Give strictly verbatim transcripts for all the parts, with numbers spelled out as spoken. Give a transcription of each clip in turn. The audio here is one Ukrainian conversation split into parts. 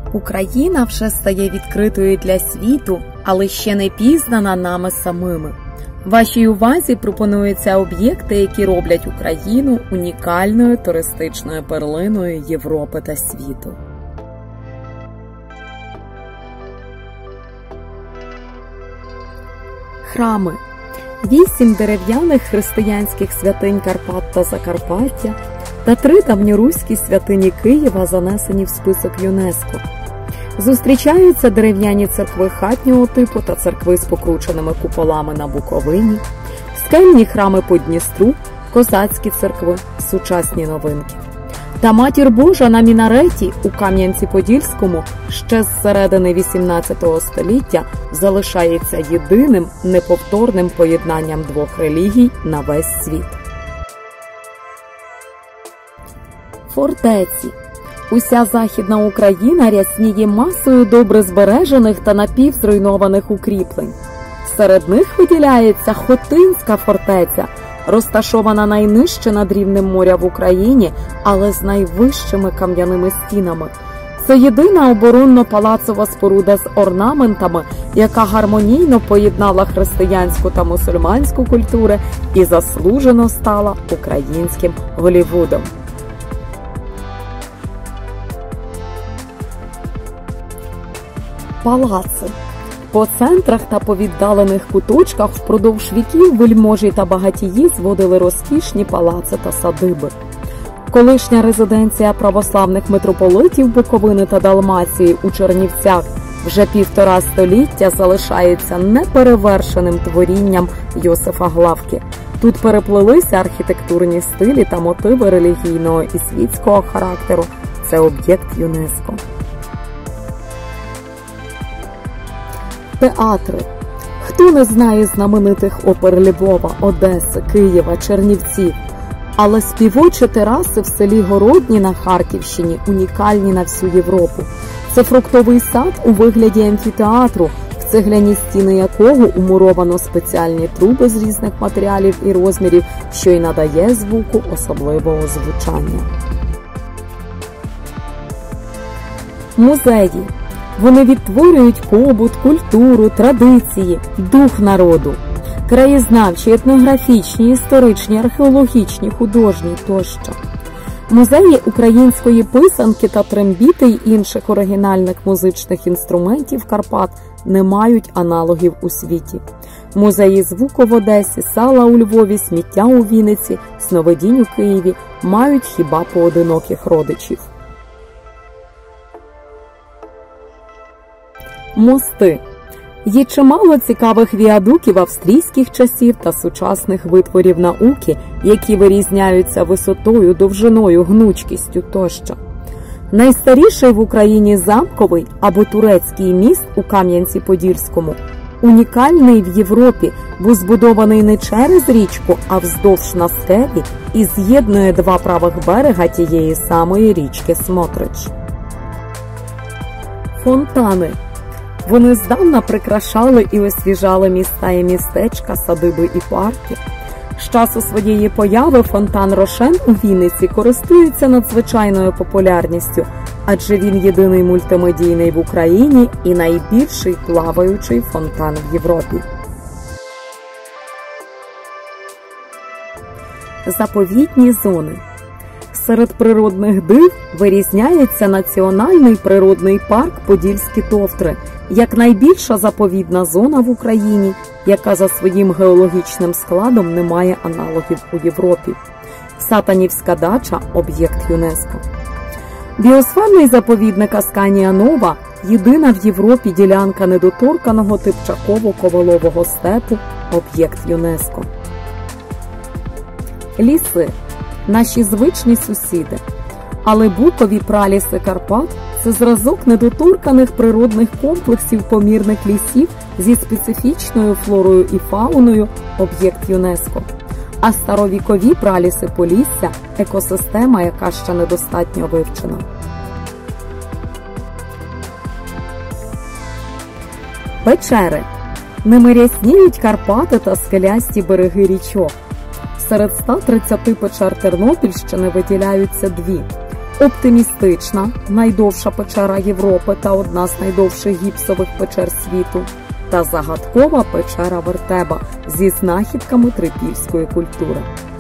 Україна вже стає відкритою для світу, але ще не пізнана нами самими. Вашій увазі пропонуються об'єкти, які роблять Україну унікальною туристичною перлиною Європи та світу. Храми. Вісім дерев'яних християнських святинь Карпат та Закарпаття та три давньоруські святині Києва занесені в список ЮНЕСКО. Зустрічаються дерев'яні церкви хатнього типу та церкви з покрученими куполами на Буковині, скельні храми по Дністру, козацькі церкви, сучасні новинки. Та Матір Божа на мінареті у Кам'янці-Подільському ще з середини вісімнадцятого століття залишається єдиним неповторним поєднанням двох релігій на весь світ. Фортеці. Уся Західна Україна рясніє масою добре збережених та напівзруйнованих укріплень. Серед них виділяється Хотинська фортеця, розташована найнижче над рівнем моря в Україні, але з найвищими кам'яними стінами. Це єдина оборонно-палацова споруда з орнаментами, яка гармонійно поєднала християнську та мусульманську культури і заслужено стала українським Голлівудом. Палаци. По центрах та по віддалених куточках впродовж віків вельможі та багатії зводили розкішні палаци та садиби. Колишня резиденція православних митрополитів Буковини та Далмації у Чернівцях вже півтора століття залишається неперевершеним творінням Йосифа Главки. Тут переплилися архітектурні стилі та мотиви релігійного і світського характеру. Це об'єкт ЮНЕСКО. Театри. Хто не знає знаменитих опер Львова, Одеси, Києва, Чернівців? Але співочі тераси в селі Городні на Харківщині унікальні на всю Європу. Це фруктовий сад у вигляді амфітеатру, в цегляні стіни якого умуровано спеціальні труби з різних матеріалів і розмірів, що й надає звуку особливого звучання. Музеї. Вони відтворюють побут, культуру, традиції, дух народу. Краєзнавчі, етнографічні, історичні, археологічні, художні тощо. Музеї української писанки та трембіти й інших оригінальних музичних інструментів Карпат не мають аналогів у світі. Музеї звуку в Одесі, сала у Львові, сміття у Вінниці, сновидінь у Києві мають хіба поодиноких родичів. Мости. Є чимало цікавих віадуків австрійських часів та сучасних витворів науки, які вирізняються висотою, довжиною, гнучкістю тощо. Найстаріший в Україні замковий або турецький міст у Кам'янці-Подільському унікальний в Європі, бо збудований не через річку, а вздовж на скелі і з'єднує два правих берега тієї самої річки Смотрич. Фонтани. Вони здавна прикрашали і освіжали міста і містечка, садиби і парки. З часу своєї появи фонтан Рошен у Вінниці користується надзвичайною популярністю, адже він єдиний мультимедійний в Україні і найбільший плаваючий фонтан в Європі. Заповідні зони. Серед природних див вирізняється Національний природний парк Подільські Товтри, як найбільша заповідна зона в Україні, яка за своїм геологічним складом не має аналогів у Європі. Сатанівська дача – об'єкт ЮНЕСКО. Біосферний заповідник Асканія-Нова – єдина в Європі ділянка недоторканого типчаково-ковилового степу – об'єкт ЮНЕСКО. Ліси – наші звичні сусіди. Але букові праліси Карпат – це зразок недоторканих природних комплексів помірних лісів зі специфічною флорою і фауною – об'єкт ЮНЕСКО. А старовікові праліси Полісся – екосистема, яка ще недостатньо вивчена. Печери. Ними рясніють Карпати та скелясті береги річок. Серед ста тридцяти печер Тернопільщини виділяються дві. Оптимістична, найдовша печера Європи та одна з найдовших гіпсових печер світу, та загадкова печера Вертеба зі знахідками трипільської культури.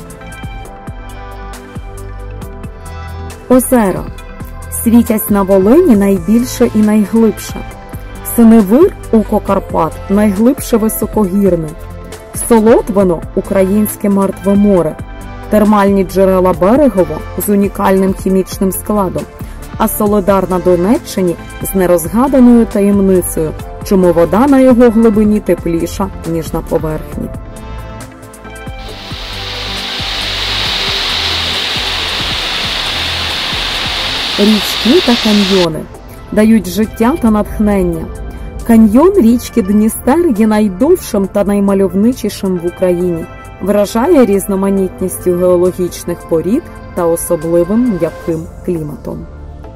Озера. Світязь на Волині найбільше і найглибше. Синевир око Карпат найглибше високогірне. Солотвино – українське Мертве море. Термальні джерела Берегово з унікальним хімічним складом, а Солодар на Донеччині з нерозгаданою таємницею, чому вода на його глибині тепліша, ніж на поверхні. Річки та каньйони дають життя та натхнення. Каньйон річки Дністер є найдовшим та наймальовничішим в Україні. Вражає різноманітністю геологічних порід та особливим м'яким кліматом.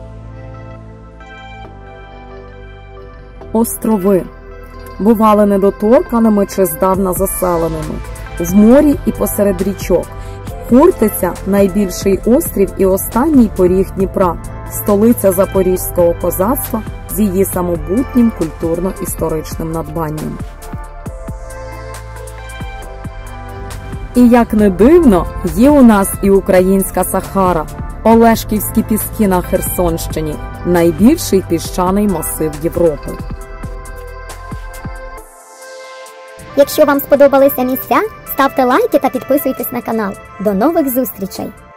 Острови. Бували недоторканими чи здавна заселеними. В морі і посеред річок. Хортиця – найбільший острів і останній поріг Дніпра, столиця запорізького козацтва з її самобутнім культурно-історичним надбанням. І як не дивно, є у нас і українська Сахара – Олешківські піски на Херсонщині – найбільший піщаний масив Європи. Якщо вам сподобалися місця, ставте лайки та підписуйтесь на канал. До нових зустрічей!